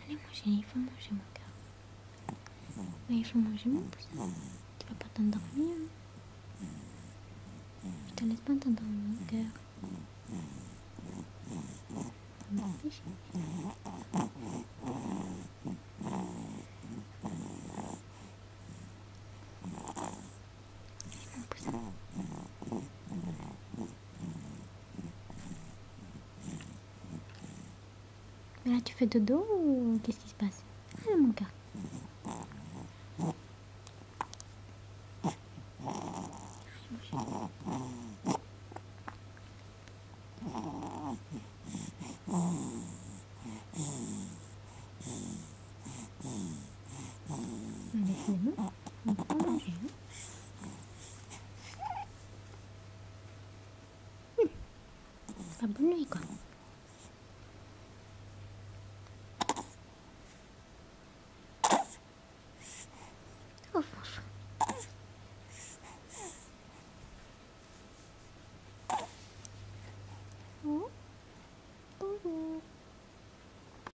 il faut manger mon cœur. Mais il faut manger mon poussin. Tu vas pas t'endormir. Je te laisse pas t'endormir mon cœur. Mon péché. Mon poussin. Mais là tu fais dodo ou qu'est-ce qui se passe? Ah mon cœur. Laisse-le-moi. On va pas manger. Pas bonne nuit quoi. Oh François.